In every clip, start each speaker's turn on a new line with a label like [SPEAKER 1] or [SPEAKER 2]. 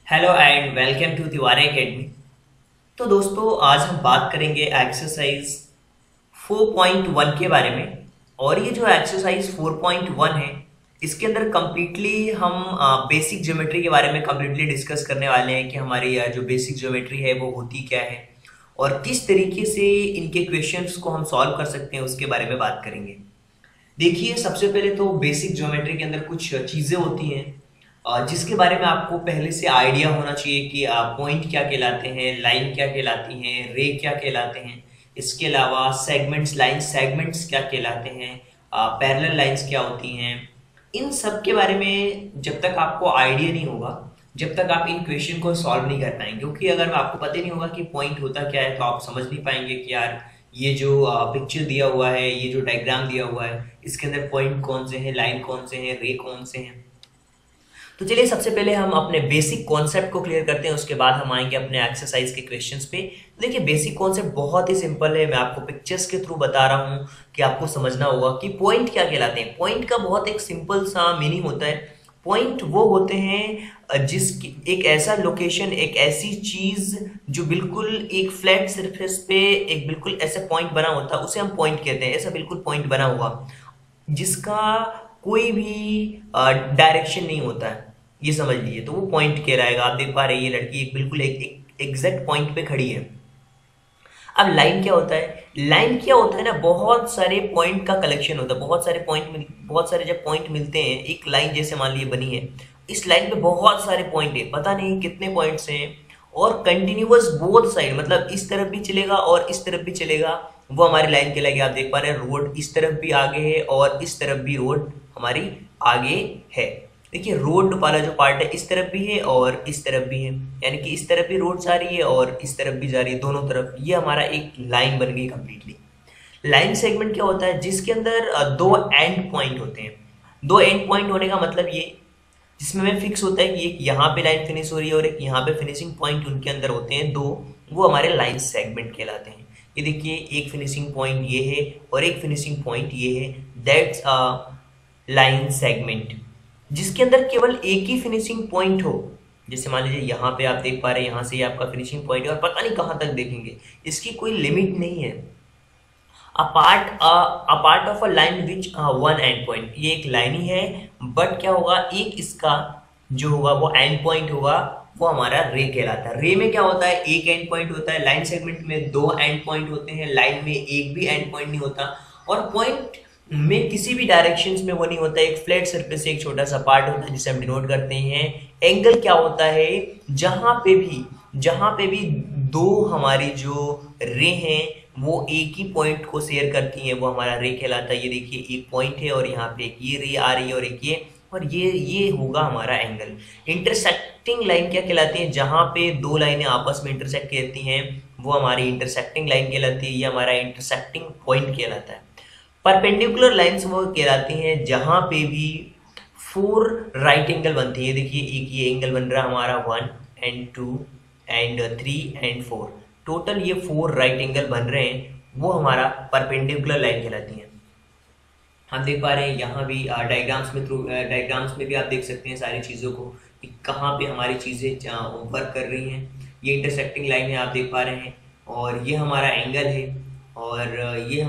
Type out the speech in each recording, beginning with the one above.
[SPEAKER 1] Hello and welcome to Tiwari academy. तो दोस्तों आज हम बात करेंगे एक्सरसाइज 4.1 के बारे में। और ये जो एक्सरसाइज 4.1 है इसके अंदर कम्प्लीटली हम बेसिक ज्योमेट्री के बारे में कम्प्लीटली डिस्कस करने वाले हैं कि हमारी जो बेसिक ज्योमेट्री है वो होती क्या है और किस तरीके से इनके क्वेश्चंस को हम सॉल्व कर सकते हैं उसके बारे में बात करेंगे। देखिए सबसे पहले तो बेसिक ज्योमेट्री के अंदर कुछ चीज़ें होती हैं जिसके बारे में आपको पहले से आइडिया होना चाहिए कि पॉइंट क्या कहलाते हैं, लाइन क्या कहलाती हैं, रे क्या कहलाते हैं। इसके अलावा सेगमेंट्स, लाइन सेगमेंट्स क्या कहलाते हैं, पैरेलल लाइंस क्या होती हैं। इन सब के बारे में जब तक आपको आइडिया नहीं होगा, जब तक आप इन क्वेश्चन को सॉल्व नहीं कर पाएंगे, क्योंकि अगर आपको पता नहीं होगा कि पॉइंट होता क्या है तो आप समझ नहीं पाएंगे कि यार ये जो पिक्चर दिया हुआ है, ये जो डायग्राम दिया हुआ है, इसके अंदर पॉइंट कौन से हैं, लाइन कौन से हैं, रे कौन से हैं। तो चलिए सबसे पहले हम अपने बेसिक कॉन्सेप्ट को क्लियर करते हैं, उसके बाद हम आएंगे अपने एक्सरसाइज के क्वेश्चंस पे। तो देखिए बेसिक कॉन्सेप्ट बहुत ही सिंपल है, मैं आपको पिक्चर्स के थ्रू बता रहा हूँ कि आपको समझना होगा कि पॉइंट क्या कहलाते हैं। पॉइंट का बहुत एक सिंपल सा मीनिंग होता है। पॉइंट वो होते हैं जिसकी एक ऐसा लोकेशन, एक ऐसी चीज जो बिल्कुल एक फ्लैट सरफेस पे एक बिल्कुल ऐसा पॉइंट बना होता है, उसे हम पॉइंट कहते हैं। ऐसा बिल्कुल पॉइंट बना हुआ जिसका कोई भी डायरेक्शन नहीं होता है, ये समझ लीजिए, तो वो पॉइंट कहलाएगा। आप देख पा रहे हैं ये लड़की एक बिल्कुल एक एग्जैक्ट पॉइंट पे खड़ी है। अब लाइन क्या होता है? लाइन क्या होता है ना, बहुत सारे पॉइंट का कलेक्शन होता है। बहुत सारे जब पॉइंट मिलते हैं, एक लाइन जैसे मान लीजिए बनी है, इस लाइन पे बहुत सारे पॉइंट है, पता नहीं कितने पॉइंट्स हैं, और कंटिन्यूअस बोथ साइड, मतलब इस तरफ भी चलेगा और इस तरफ भी चलेगा, वो हमारी लाइन कहलाएगी। आप देख पा रहे हैं रोड इस तरफ भी आगे है और इस तरफ भी रोड हमारी आगे है। देखिए रोड वाला जो पार्ट है इस तरफ भी है और इस तरफ भी है, यानी कि इस तरफ भी रोड जा रही है और इस तरफ भी जा रही है, दोनों तरफ। ये हमारा एक लाइन बन गई कंप्लीटली। लाइन सेगमेंट क्या होता है? जिसके अंदर दो एंड पॉइंट होते हैं। दो एंड पॉइंट होने का मतलब ये, जिसमें हमें फिक्स होता है कि एक यहाँ पे लाइन फिनिश हो रही है और एक यहाँ पे फिनिशिंग पॉइंट उनके अंदर होते हैं दो, वो हमारे लाइन सेगमेंट कहलाते हैं। ये देखिए एक फिनिशिंग पॉइंट ये है और एक फिनिशिंग पॉइंट ये है, दैट्स अ लाइन सेगमेंट। जिसके अंदर केवल एक ही फिनिशिंग पॉइंट हो, जैसे मान लीजिए यहाँ पे आप देख पा रहे हैं, यहाँ से ये आपका फिनिशिंग पॉइंट है और पता नहीं कहाँ तक देखेंगे, इसकी कोई लिमिट नहीं है। Apart of a line which one end point, ये एक लाइन ही है, बट क्या होगा, एक इसका जो होगा वो एंड पॉइंट होगा, वो हमारा रे कहलाता है। रे में क्या होता है, एक एंड पॉइंट होता है। लाइन सेगमेंट में दो एंड पॉइंट होते हैं, लाइन में एक भी एंड पॉइंट नहीं होता, और पॉइंट में किसी भी डायरेक्शंस में वो नहीं होता। एक फ्लैट सरफेस से एक छोटा सा पार्ट होता है जिसे हम डिनोट करते हैं। एंगल क्या होता है, जहां पे भी दो हमारी जो रे हैं वो एक ही पॉइंट को शेयर करती हैं, वो हमारा रे कहलाता है। ये देखिए एक पॉइंट है और यहाँ पे एक ये रे आ रही है और एक ये, और ये होगा हमारा एंगल। इंटरसेक्टिंग लाइन क्या कहलाती है? जहां पे दो लाइनें आपस में इंटरसेक्ट करती हैं वो हमारी इंटरसेक्टिंग लाइन कहलाती है, ये हमारा इंटरसेक्टिंग पॉइंट कहलाता है। परपेंडिकुलर लाइंस वो कहलाती हैं जहां पे भी फोर राइट एंगल बनती है। देखिए एक ये एंगल बन रहा है हमारा 1 and 2 and 3 and 4, टोटल ये 4 राइट एंगल बन रहे हैं, वो हमारा परपेंडिकुलर लाइन कहलाती है। हम देख पा रहे हैं यहाँ भी डायग्राम्स में भी आप देख सकते हैं सारी चीज़ों को कि कहाँ पे हमारी चीज़ें वर्क कर रही हैं। ये इंटरसेक्टिंग लाइन है, आप देख पा रहे हैं, और ये हमारा एंगल है, और ये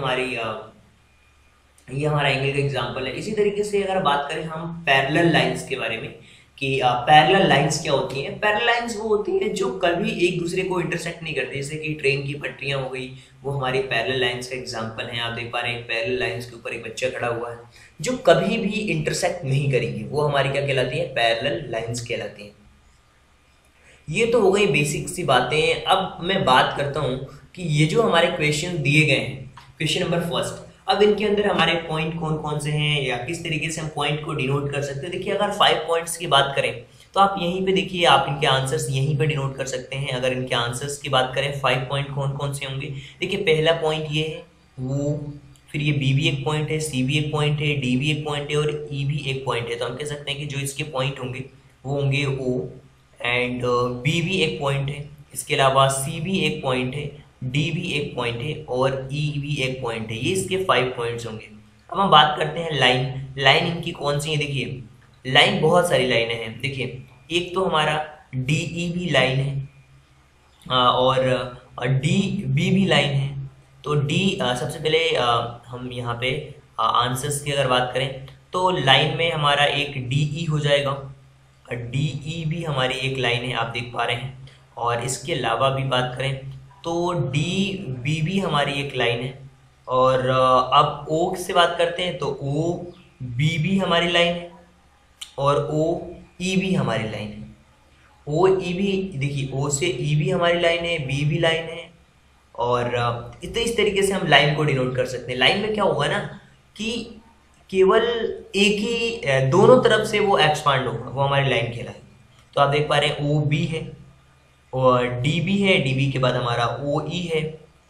[SPEAKER 1] हमारा एंगल का एग्जांपल है। इसी तरीके से अगर बात करें हम पैरेलल लाइंस के बारे में कि पैरेलल लाइंस क्या होती हैं। पैरेलल लाइंस वो होती हैं जो कभी एक दूसरे को इंटरसेक्ट नहीं करती, जैसे कि ट्रेन की पटरियां हो गई, वो हमारी पैरेलल लाइंस का एग्जांपल है। आप देख पा रहे हैं पैरेलल लाइंस के ऊपर एक बच्चा खड़ा हुआ है जो कभी भी इंटरसेक्ट नहीं करेंगी, वो हमारी क्या कहलाती है, पैरेलल लाइंस कहलाती हैं। ये तो हो गई बेसिक सी बातें। अब मैं बात करता हूँ कि ये जो हमारे क्वेश्चन दिए गए हैं, क्वेश्चन नंबर फर्स्ट, अब इनके अंदर हमारे पॉइंट कौन कौन से हैं या किस तरीके से हम पॉइंट को डिनोट कर सकते हैं। देखिए अगर 5 पॉइंट्स की बात करें तो आप यहीं पे देखिए, आप इनके आंसर्स यहीं पे डिनोट कर सकते हैं। अगर इनके आंसर्स की बात करें 5 पॉइंट कौन कौन से होंगे, देखिए पहला पॉइंट ये है वो, फिर ये बी भी एक पॉइंट है, सी भी एक पॉइंट है, डी भी एक पॉइंट है और ई भी एक पॉइंट है। तो हम कह सकते हैं कि जो इसके पॉइंट होंगे वो होंगे ओ, एंड बी भी एक पॉइंट है, इसके अलावा सी भी एक पॉइंट है, डी भी एक पॉइंट है और ई भी एक पॉइंट है। ये इसके 5 पॉइंट्स होंगे। अब हम बात करते हैं लाइन इनकी कौन सी है। देखिए लाइन बहुत सारी लाइनें हैं। देखिए एक तो हमारा DE भी लाइन है, और DB भी लाइन है। तो सबसे पहले हम यहाँ पे आंसर्स की अगर बात करें तो लाइन में हमारा एक DE हो जाएगा, DE भी हमारी एक लाइन है, आप देख पा रहे हैं। और इसके अलावा भी बात करें तो DB भी हमारी एक लाइन है। और अब O से बात करते हैं तो OB भी हमारी लाइन है और OE भी हमारी लाइन है। OE भी देखिए, O से E भी हमारी लाइन है, B भी लाइन है। और इस तरीके से हम लाइन को डिनोट कर सकते हैं। लाइन में क्या होगा ना कि केवल एक ही दोनों तरफ से वो एक्सपांड होगा, वो हमारी लाइन कहलाएगी। तो आप देख पा रहे हैं OB है और DB है, DB के बाद हमारा OE है,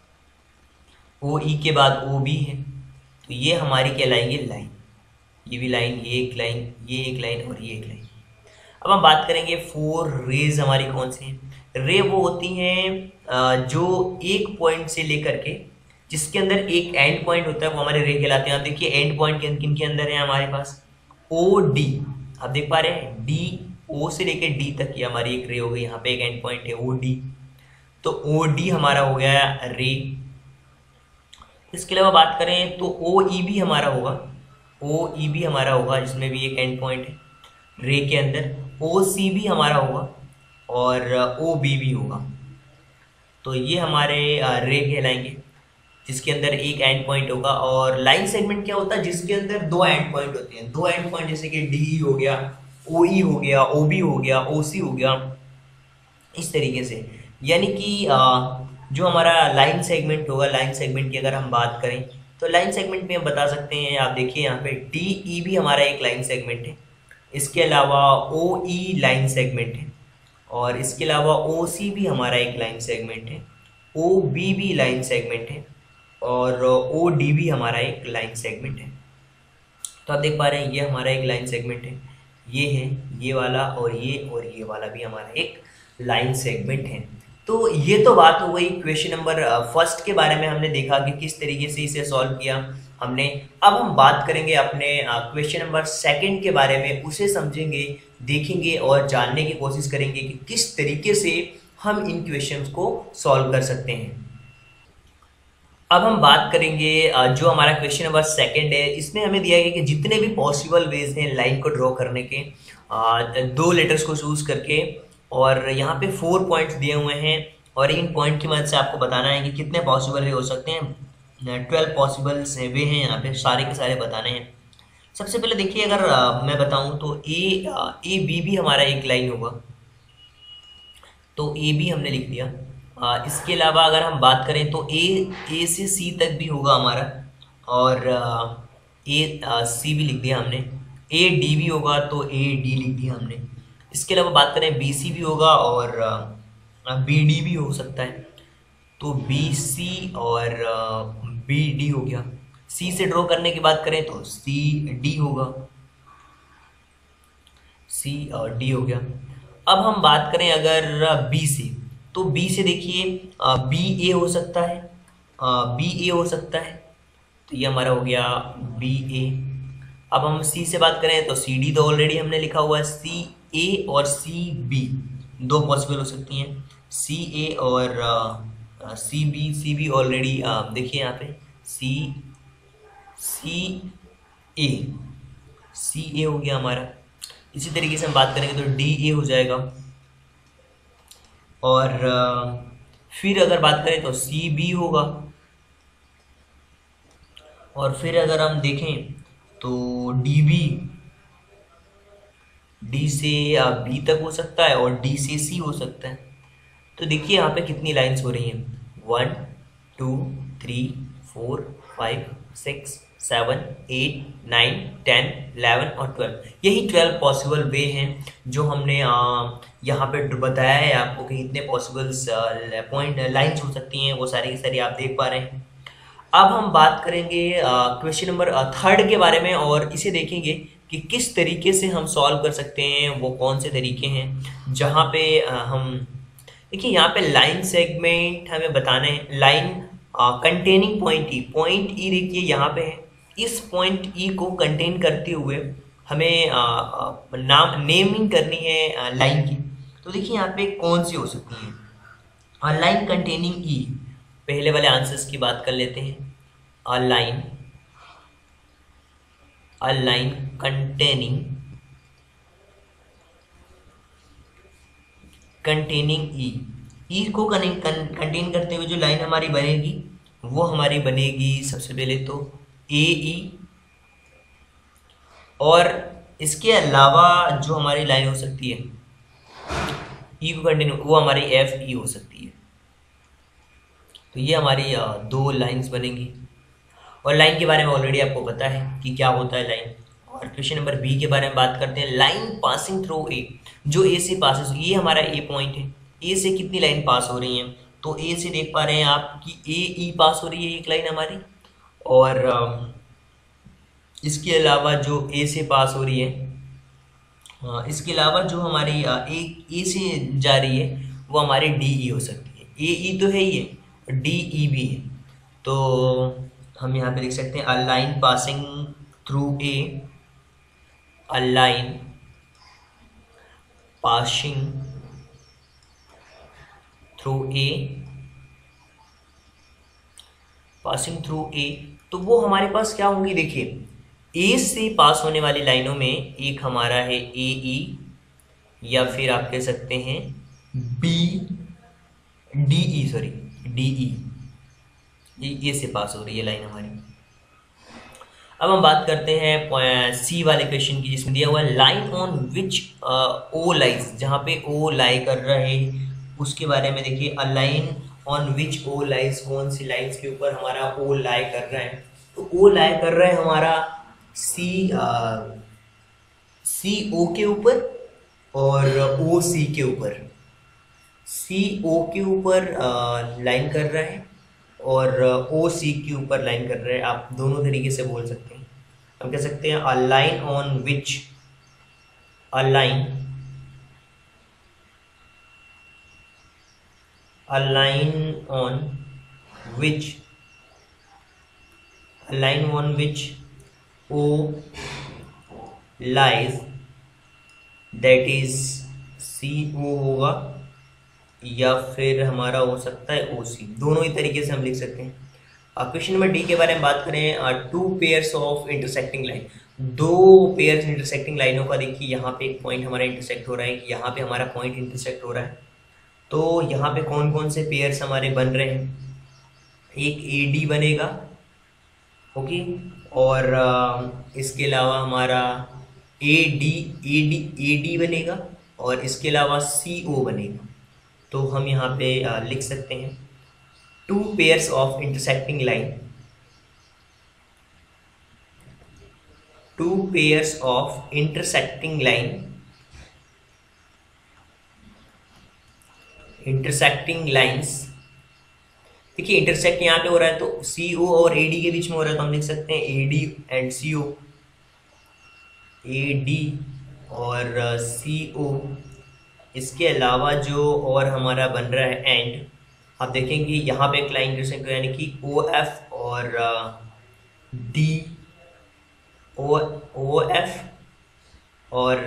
[SPEAKER 1] OE के बाद OB है। तो ये हमारी कहलाएंगे लाइन। ये भी लाइन, ये एक लाइन, ये एक लाइन और ये एक लाइन। अब हम बात करेंगे 4 रेज हमारी कौन सी हैं। रे वो होती हैं जो एक पॉइंट से लेकर के, जिसके अंदर एक एंड पॉइंट होता है, वो हमारे रे कहलाते हैं। आप देखिए एंड पॉइंट किन के अंदर है हमारे पास, OD। आप देख पा रहे हैं O से लेकर D तक की हमारी एक रे हो गई। यहाँ पे एक एंड पॉइंट है OD, तो OD हमारा हो गया रे। इसके अलावा बात करें तो OE भी हमारा होगा, OE भी हमारा होगा, जिसमें भी एक एंड पॉइंट है रे के अंदर। OC भी हमारा होगा और OB भी होगा। तो ये हमारे रे कहलाएंगे, जिसके अंदर एक एंड पॉइंट होगा। और लाइन सेगमेंट क्या होता है, जिसके अंदर 2 एंड पॉइंट होते हैं। 2 एंड पॉइंट जैसे कि DE हो गया, OE हो गया, OB हो गया, OC हो गया, इस तरीके से। यानी कि जो हमारा लाइन सेगमेंट होगा, लाइन सेगमेंट की अगर हम बात करें तो लाइन सेगमेंट में हम बता सकते हैं, आप देखिए यहाँ पे DE भी हमारा एक लाइन सेगमेंट है। इसके अलावा OE लाइन सेगमेंट है और इसके अलावा OC भी हमारा एक लाइन सेगमेंट है, OB भी लाइन सेगमेंट है और OD भी हमारा एक लाइन सेगमेंट है। तो आप देख पा रहे हैं ये हमारा एक लाइन सेगमेंट है, ये है ये वाला और ये वाला भी हमारा एक लाइन सेगमेंट है। तो ये तो बात हो गई क्वेश्चन नंबर फर्स्ट के बारे में, हमने देखा कि किस तरीके से इसे सॉल्व किया हमने। अब हम बात करेंगे अपने क्वेश्चन नंबर सेकंड के बारे में, उसे समझेंगे, देखेंगे और जानने की कोशिश करेंगे कि किस तरीके से हम इन क्वेश्चंस को सॉल्व कर सकते हैं। अब हम बात करेंगे जो हमारा क्वेश्चन नंबर सेकंड है, इसमें हमें दिया गया कि जितने भी पॉसिबल वेज हैं लाइन को ड्रॉ करने के, 2 लेटर्स को चूज करके, और यहाँ पे 4 पॉइंट्स दिए हुए हैं और इन पॉइंट की मदद से आपको बताना है कि कितने पॉसिबल वे हो सकते हैं। 12 पॉसिबल्स वे हैं यहाँ पे, सारे के सारे बताने हैं। सबसे पहले देखिए, अगर मैं बताऊँ तो AB भी हमारा एक लाइन होगा, तो AB हमने लिख दिया। इसके अलावा अगर हम बात करें तो A से C तक भी होगा हमारा, और AC भी लिख दिया हमने। AD भी होगा तो AD लिख दिया हमने। इसके अलावा बात करें BC भी होगा और BD भी हो सकता है, तो BC और BD हो गया। C से ड्रॉ करने की बात करें तो CD होगा, C और D हो गया। अब हम बात करें अगर B से, तो B से देखिए BA हो सकता है, BA हो सकता है, तो ये हमारा हो गया BA। अब हम C से बात करें तो CD तो ऑलरेडी हमने लिखा हुआ है, CA और CB 2 पॉसिबल हो सकती हैं, CA और CB ऑलरेडी देखिए यहाँ पे CA हो गया हमारा। इसी तरीके से हम बात करेंगे तो DA हो जाएगा, और फिर अगर बात करें तो CB होगा, और फिर अगर हम देखें तो DB, D से B तक हो सकता है और D से C हो सकता है। तो देखिए यहाँ पे कितनी लाइंस हो रही हैं, 1 2 3 4 5 6 7 8 9 10 11 और 12। यही 12 पॉसिबल वे हैं जो हमने यहाँ पे बताया है आपको कि इतने पॉसिबल्स पॉइंट लाइंस हो सकती हैं, वो सारी की सारी आप देख पा रहे हैं। अब हम बात करेंगे क्वेश्चन नंबर 3 के बारे में, और इसे देखेंगे कि किस तरीके से हम सॉल्व कर सकते हैं, वो कौन से तरीके हैं जहाँ पे हम देखिए यहाँ पे लाइन सेगमेंट हमें बताना है। लाइन कंटेनिंग पॉइंट ई देखिए यहाँ पे है, इस पॉइंट ई को कंटेन करते हुए हमें नेमिंग करनी है लाइन की। तो देखिए यहाँ पे कौन सी हो सकती है, अ लाइन कंटेनिंग ई। पहले वाले आंसर्स की बात कर लेते हैं। अ लाइन कंटेनिंग ई को कंटेन करते हुए जो लाइन हमारी बनेगी वो हमारी बनेगी सबसे पहले तो ए ई, और इसके अलावा जो हमारी लाइन हो सकती है ई को कंटेन, वो हमारी एफ ई हो सकती है। तो ये हमारी दो लाइंस बनेंगी, और लाइन के बारे में ऑलरेडी आपको पता है कि क्या होता है लाइन। और क्वेश्चन नंबर बी के बारे में बात करते हैं। लाइन पासिंग थ्रू ए, जो ए से पास, ये हमारा ए पॉइंट है, ए से कितनी लाइन पास हो रही है, तो ए से देख पा रहे हैं आप कि ए ई पास हो रही है एक लाइन हमारी, और इसके अलावा जो ए से पास हो रही है, इसके अलावा जो हमारी ए से जा रही है वो हमारी डी ई हो सकती है। ए ई तो है ही है, डी ई भी है। तो हम यहाँ पे लिख सकते हैं a line passing through A, a line passing through A, passing through A. तो वो हमारे पास क्या होंगी, देखिए ए से पास होने वाली लाइनों में एक हमारा है ए ई, या फिर आप कह सकते हैं B D E, sorry D E, A से पास हो रही है लाइन हमारी। अब हम बात करते हैं सी वाले क्वेश्चन की, जिसमें दिया हुआ है line on which O lies, जहाँ पे ओ लाई कर रहा है उसके बारे में देखिए। A line on which O lies, कौन सी लाइन्स के ऊपर हमारा ओ लाई कर रहा है, तो ओ लाई कर रहा है हमारा सी ओ के ऊपर और ओ सी के ऊपर। सी ओ के ऊपर लाइन कर रहा है और ओ सी के ऊपर लाइन कर रहा है, आप दोनों तरीके से बोल सकते हैं। हम कह सकते हैं a line on which, a line on which, a line on which O lies, that is CO होगा, या फिर हमारा हो सकता है OC, दोनों ही तरीके से हम लिख सकते हैं। क्वेश्चन नंबर डी के बारे में बात करें, two pairs of intersecting line, दो पेयर्स इंटरसेक्टिंग लाइनों का देखिए यहाँ पे एक पॉइंट हमारा इंटरसेक्ट हो रहा है, यहाँ पे हमारा पॉइंट इंटरसेक्ट हो रहा है। तो यहाँ पे कौन कौन से पेयर्स हमारे बन रहे हैं, एक AD बनेगा, ओके, और इसके अलावा हमारा AD बनेगा, और इसके अलावा CO बनेगा। तो हम यहाँ पे लिख सकते हैं two pairs of intersecting line, two pairs of intersecting line, intersecting lines. देखिए इंटरसेक्ट यहाँ पे हो रहा है तो CO और AD के बीच में हो रहा है, तो हम लिख सकते हैं AD एंड CO, AD और CO। इसके अलावा जो और हमारा बन रहा है एंड, आप देखेंगे यहाँ पे एक लाइन इंटरसेक्ट यानी कि OF और D, OF और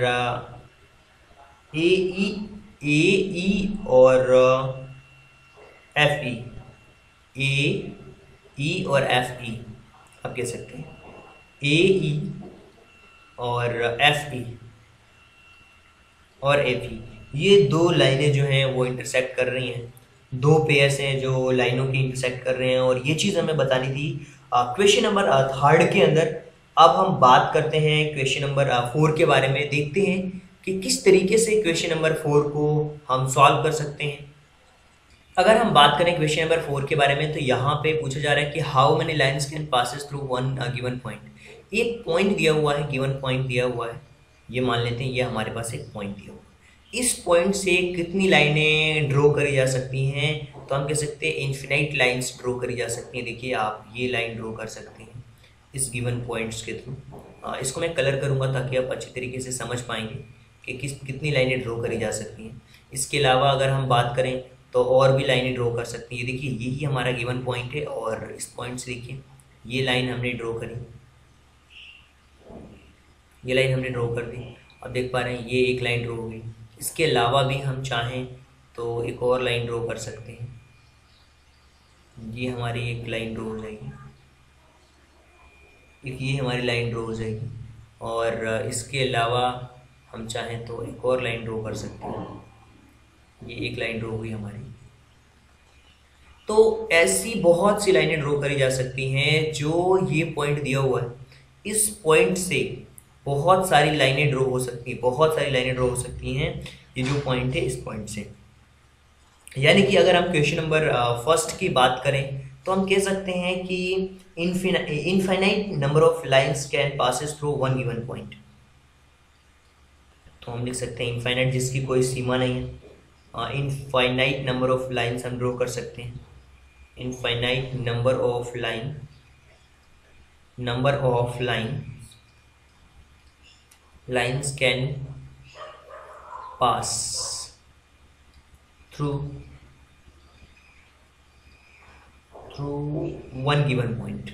[SPEAKER 1] AE और FE, AE और FE आप कह सकते हैं, AE और FE और FE, ये दो लाइनें जो हैं वो इंटरसेक्ट कर रही हैं, दो पेयर्स हैं जो लाइनों की इंटरसेक्ट कर रहे हैं, और ये चीज़ हमें बतानी थी क्वेश्चन नंबर 3 के अंदर। अब हम बात करते हैं क्वेश्चन नंबर 4 के बारे में, देखते हैं कि किस तरीके से क्वेश्चन नंबर 4 को हम सॉल्व कर सकते हैं। अगर हम बात करें क्वेश्चन नंबर 4 के बारे में, तो यहाँ पे पूछा जा रहा है कि how many lines can passes through one given point. एक पॉइंट दिया हुआ है, गिवन पॉइंट दिया हुआ है, ये मान लेते हैं ये हमारे पास एक पॉइंट दिया हुआ है। इस पॉइंट से कितनी लाइनें ड्रॉ करी जा सकती हैं, तो हम कह सकते हैं इन्फिनाइट लाइन्स ड्रॉ करी जा सकती हैं। देखिए आप ये लाइन ड्रॉ कर सकते हैं इस गिवन पॉइंट्स के थ्रू। इसको मैं कलर करूँगा ताकि आप अच्छी तरीके से समझ पाएंगे कि कितनी लाइनें ड्रॉ करी जा सकती हैं। इसके अलावा अगर हम बात करें तो और भी लाइनें ड्रॉ कर सकती हैं। देखिए यही हमारा गिवन पॉइंट है, और इस पॉइंट से देखिए ये लाइन हमने ड्रॉ करी, ये लाइन हमने ड्रॉ कर दी। अब देख पा रहे हैं ये एक लाइन ड्रॉ हो गई, इसके अलावा भी हम चाहें तो एक और लाइन ड्रॉ कर सकते हैं। ये हमारी एक लाइन ड्रॉ हो जाएगी, एक ये हमारी लाइन ड्रॉ हो जाएगी, और इसके अलावा हम चाहें तो एक और लाइन ड्रॉ कर सकते हैं। ये एक लाइन ड्रॉ हुई हमारी। तो ऐसी बहुत सी लाइनें ड्रॉ करी जा सकती हैं। जो ये पॉइंट दिया हुआ है, इस पॉइंट से बहुत सारी लाइनें ड्रॉ हो सकती हैं, बहुत सारी लाइनें ड्रॉ हो सकती हैं। ये जो पॉइंट है, इस पॉइंट से, यानी कि अगर हम क्वेश्चन नंबर फर्स्ट की बात करें तो हम कह सकते हैं कि infinite number of lines can passes through one given point. तो हम लिख सकते हैं इनफाइनाइट, जिसकी कोई सीमा नहीं है। इनफाइनाइट नंबर ऑफ लाइंस हम ड्रॉ कर सकते हैं। Infinite number of lines can pass through one given point,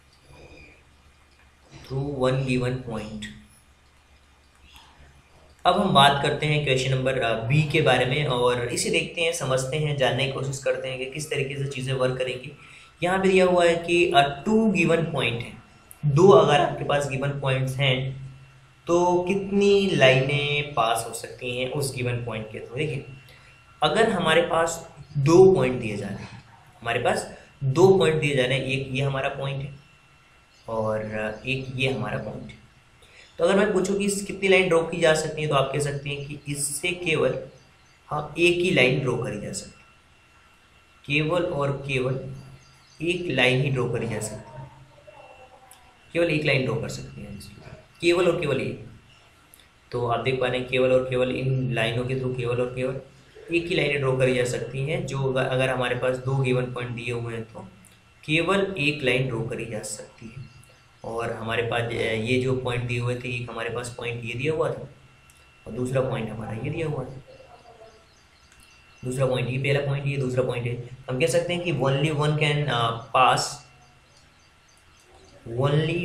[SPEAKER 1] अब हम बात करते हैं क्वेश्चन नंबर बी के बारे में, और इसे देखते हैं, समझते हैं, जानने की कोशिश करते हैं कि किस तरीके से चीज़ें वर्क करेंगी। यहाँ पे दिया हुआ है कि 2 गिवन पॉइंट है। 2 अगर आपके पास गिवन पॉइंट्स हैं तो कितनी लाइनें पास हो सकती हैं उस गिवन पॉइंट के थ्रू। देखिए, अगर हमारे पास 2 पॉइंट दिए जा रहे हैं, एक ये हमारा पॉइंट है और एक ये हमारा पॉइंट है। तो अगर मैं पूछूं कि कितनी लाइन ड्रॉ की जा सकती है, तो आप कह सकते हैं कि इससे केवल हाँ एक ही लाइन ड्रॉ करी जा सकती है। केवल और केवल एक लाइन ही ड्रॉ करी जा सकती है, केवल एक लाइन ड्रॉ कर सकते हैं, केवल और केवल एक। तो आप देख पा रहे हैं, केवल और केवल इन लाइनों के थ्रू केवल और केवल एक ही लाइनें ड्रॉ करी जा सकती हैं। जो अगर हमारे पास 2 गिवन पॉइंट दिए हुए हैं तो केवल एक लाइन ड्रॉ करी जा सकती है। और हमारे पास ये जो पॉइंट दिए हुए थे, एक हमारे पास पॉइंट ये दिया हुआ था और दूसरा पॉइंट हमारा ये दिया हुआ था। दूसरा पॉइंट ये, पहला पॉइंट ये, दूसरा पॉइंट है। हम कह सकते हैं कि only one can pass, only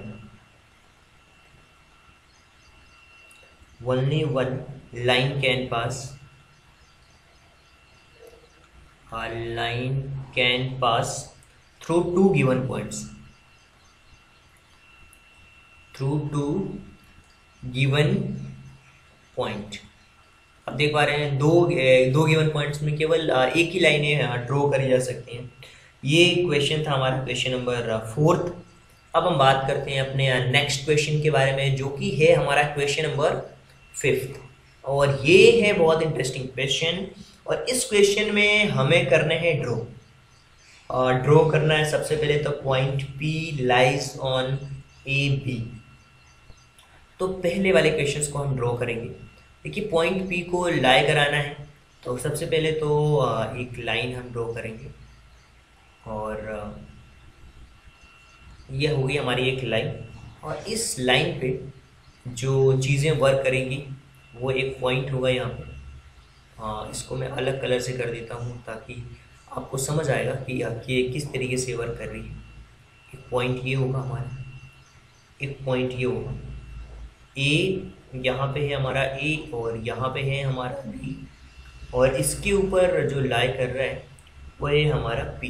[SPEAKER 1] one line can pass, a line can pass through 2 given points, अब देख पा रहे हैं दो गिवन पॉइंट्स में केवल एक ही लाइनें ड्रॉ करी जा सकती हैं। ये क्वेश्चन था हमारा, क्वेश्चन नंबर 4। अब हम बात करते हैं अपने नेक्स्ट क्वेश्चन के बारे में, जो कि है हमारा क्वेश्चन नंबर 5, और ये है बहुत इंटरेस्टिंग क्वेश्चन। और इस क्वेश्चन में हमें करना है ड्रॉ करना है सबसे पहले तो point P lies on AB। तो पहले वाले क्वेश्चंस को हम ड्रॉ करेंगे। देखिए, पॉइंट P को लाई कराना है तो सबसे पहले तो एक लाइन हम ड्रॉ करेंगे, और यह होगी हमारी एक लाइन। और इस लाइन पे जो चीज़ें वर्क करेंगी वो एक पॉइंट होगा यहाँ पे। हाँ, इसको मैं अलग कलर से कर देता हूँ ताकि आपको समझ आएगा कि ये किस तरीके से वर्क कर रही है। एक पॉइंट ये होगा हमारा, एक पॉइंट ये होगा A, यहाँ पे है हमारा A और यहाँ पे है हमारा B, और इसके ऊपर जो लाई कर रहा है वो है हमारा P।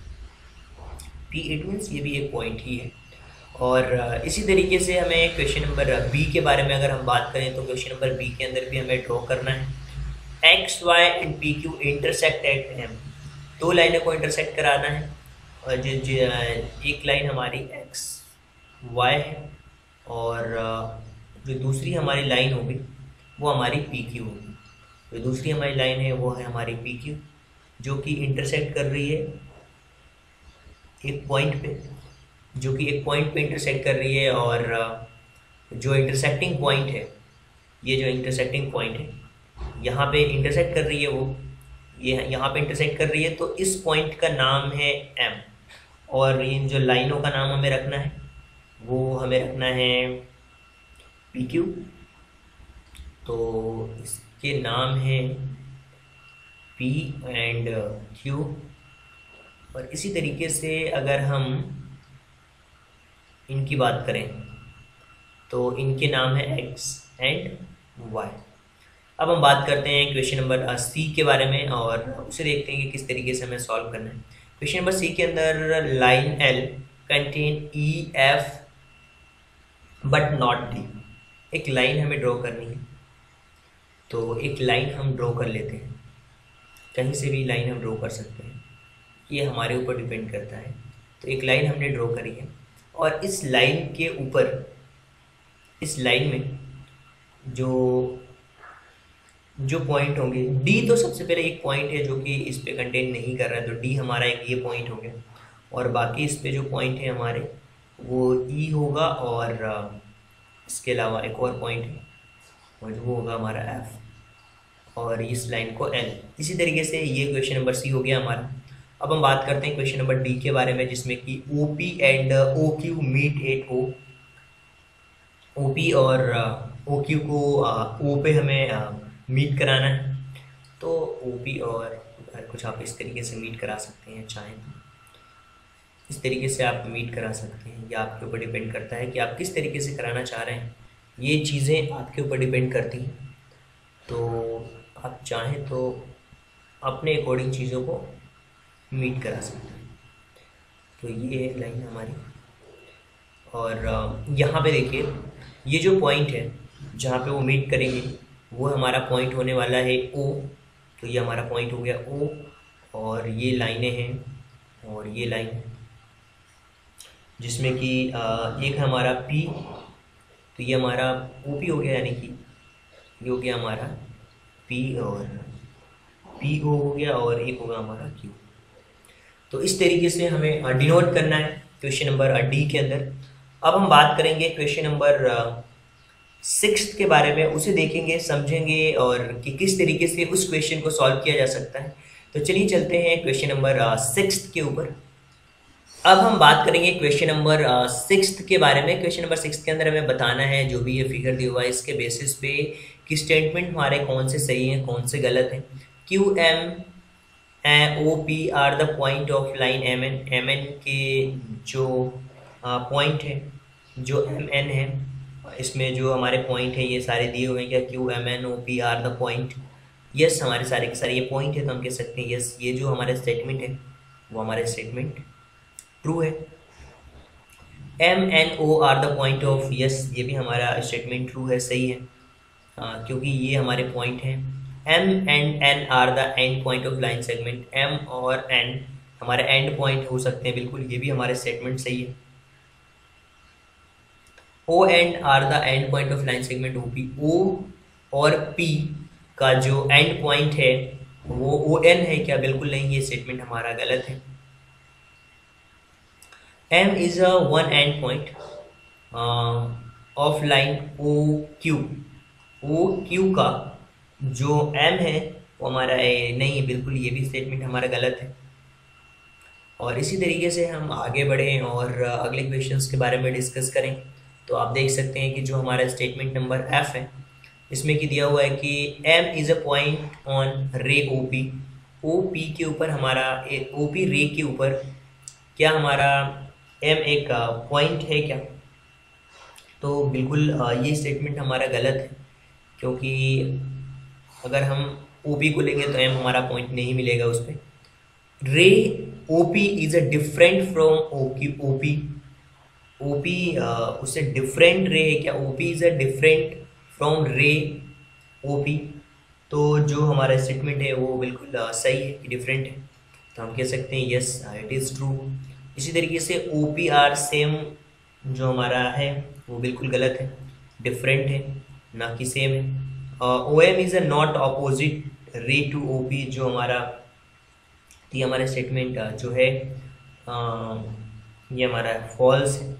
[SPEAKER 1] इट मीन्स ये भी एक पॉइंट ही है। और इसी तरीके से हमें क्वेश्चन नंबर B के बारे में अगर हम बात करें तो क्वेश्चन नंबर B के अंदर भी हमें ड्रॉ करना है। X, Y and PQ intersect at M, 2 लाइनों को इंटरसेक्ट कराना है। और एक लाइन हमारी X, Y है, और जो दूसरी हमारी लाइन होगी वो हमारी PQ होगी। जो दूसरी हमारी लाइन है वो है हमारी PQ, जो कि इंटरसेक्ट कर रही है एक पॉइंट पे, इंटरसेक्ट कर रही है। और जो इंटरसेक्टिंग पॉइंट है, ये जो इंटरसेक्टिंग पॉइंट है यहाँ पे इंटरसेक्ट कर रही है, वो ये यहाँ पे इंटरसेक्ट कर रही है। तो इस पॉइंट का नाम है M, और इन जो लाइनों का नाम हमें रखना है वो हमें रखना है PQ। तो इसके नाम है P एंड Q। और इसी तरीके से अगर हम इनकी बात करें तो इनके नाम है X एंड Y। अब हम बात करते हैं क्वेश्चन नंबर सी के बारे में और उसे देखते हैं कि किस तरीके से हमें सॉल्व करना है। क्वेश्चन नंबर सी के अंदर line L contain E F but not D. एक लाइन हमें ड्रॉ करनी है, तो एक लाइन हम ड्रॉ कर लेते हैं। कहीं से भी लाइन हम ड्रॉ कर सकते हैं, ये हमारे ऊपर डिपेंड करता है। तो एक लाइन हमने ड्रॉ करी है और इस लाइन के ऊपर, इस लाइन में जो पॉइंट होंगे, डी तो सबसे पहले एक पॉइंट है जो कि इस पे कंटेन नहीं कर रहा है, तो डी हमारा एक ये पॉइंट हो गया। और बाकी इस पे जो पॉइंट है हमारे वो ई होगा और इसके अलावा एक और पॉइंट है और वो होगा हमारा एफ और इस लाइन को एल। इसी तरीके से ये क्वेश्चन नंबर सी हो गया हमारा। अब हम बात करते हैं क्वेश्चन नंबर डी के बारे में, जिसमें कि O P and O Q meet at O. O P और ओ क्यू को ओ पे हमें मीट कराना है। तो ओ पी और कुछ आप इस तरीके से मीट करा सकते हैं, चाहें तो इस तरीके से आप मीट करा सकते हैं, या आपके ऊपर डिपेंड करता है कि आप किस तरीके से कराना चाह रहे हैं। ये चीज़ें आपके ऊपर डिपेंड करती हैं, तो आप चाहें तो अपने अकॉर्डिंग चीज़ों को मीट करा सकते हैं। तो ये है लाइन हमारी। और यहाँ पे देखिए, ये जो पॉइंट है जहाँ पे वो मीट करेंगे वो हमारा पॉइंट होने वाला है ओ। तो ये हमारा पॉइंट हो गया ओ, और ये लाइनें हैं और ये लाइन है, जिसमें कि एक हमारा पी, तो ये हमारा ओ पी हो गया, यानी कि ये हो गया हमारा पी और पी ओ हो गया, और एक होगा हमारा क्यू। तो इस तरीके से हमें डिनोट करना है क्वेश्चन नंबर डी के अंदर। अब हम बात करेंगे क्वेश्चन नंबर 6 के बारे में, उसे देखेंगे, समझेंगे और कि किस तरीके से उस क्वेश्चन को सॉल्व किया जा सकता है। तो चलिए चलते हैं क्वेश्चन नंबर 6 के ऊपर। अब हम बात करेंगे क्वेश्चन नंबर 6 के बारे में। क्वेश्चन नंबर 6 के अंदर हमें बताना है जो भी ये फिगर दिया हुआ है इसके बेसिस पे कि स्टेटमेंट हमारे कौन से सही हैं कौन से गलत हैं। Q M O P are the point of line M N. M N के जो पॉइंट है, जो एम एन है, इसमें जो हमारे पॉइंट है ये सारे दिए हुए हैं। क्या Q M N O P are the point? Yes, हमारे सारे के सारे ये पॉइंट है, तो हम कह सकते हैं यस, ये जो हमारा स्टेटमेंट है वो हमारा स्टेटमेंट ट्रू है। M N O are the point of, yes, ये भी हमारा स्टेटमेंट ट्रू है, सही है, क्योंकि ये हमारे पॉइंट हैं। M and N are the end point of line segment. M और एन हमारे एंड पॉइंट हो सकते हैं, बिल्कुल, ये भी हमारे स्टेटमेंट सही है। O and are the end point of line segment O P. O और पी का जो एंड पॉइंट है वो ओ एन है क्या? बिल्कुल नहीं, ये स्टेटमेंट हमारा गलत है। M is a one end point of line O Q. O Q का जो एम है वो हमारा नहीं है, बिल्कुल, ये भी स्टेटमेंट हमारा गलत है। और इसी तरीके से हम आगे बढ़ें और अगले क्वेश्चंस के बारे में डिस्कस करें। तो आप देख सकते हैं कि जो हमारा स्टेटमेंट नंबर एफ है इसमें कि दिया हुआ है कि M is a point on ray O P. O P के ऊपर हमारा, ओ पी रे के ऊपर क्या हमारा एम एक पॉइंट है क्या? तो बिल्कुल ये स्टेटमेंट हमारा गलत है, क्योंकि अगर हम ओ पी को लेंगे तो एम हमारा पॉइंट नहीं मिलेगा उस पर। Ray O P is a different from O Q. O P, O P उससे डिफरेंट रे है क्या? O P is a different from ray O P. तो जो हमारा स्टेटमेंट है वो बिल्कुल सही है कि डिफरेंट है, तो हम कह सकते हैं यस, इट इज़ ट्रू। इसी तरीके से ओ पी आर सेम जो हमारा है वो बिल्कुल गलत है, डिफरेंट है ना कि सेम है। O M is a not opposite ray to O P, जो हमारा, ये हमारा स्टेटमेंट जो है ये हमारा फॉल्स है।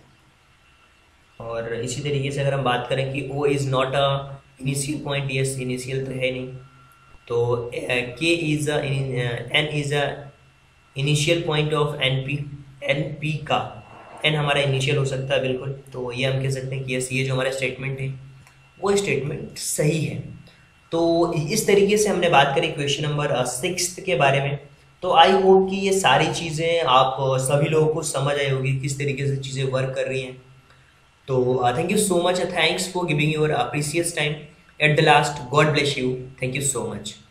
[SPEAKER 1] और इसी तरीके से अगर हम बात करें कि O is not a initial point, yes, initial तो है नहीं। तो K is N is a initial point of N P. N P का एन हमारा इनिशियल हो सकता है, बिल्कुल, तो ये हम कह सकते हैं कि यस, ये जो हमारा स्टेटमेंट है वो स्टेटमेंट सही है। तो इस तरीके से हमने बात करी क्वेश्चन नंबर 6 के बारे में। तो आई होप कि ये सारी चीज़ें आप सभी लोगों को समझ आई होगी किस तरीके से चीज़ें वर्क कर रही हैं। तो thank you so much, thanks for giving your precious time at the last, God bless you, thank you so much.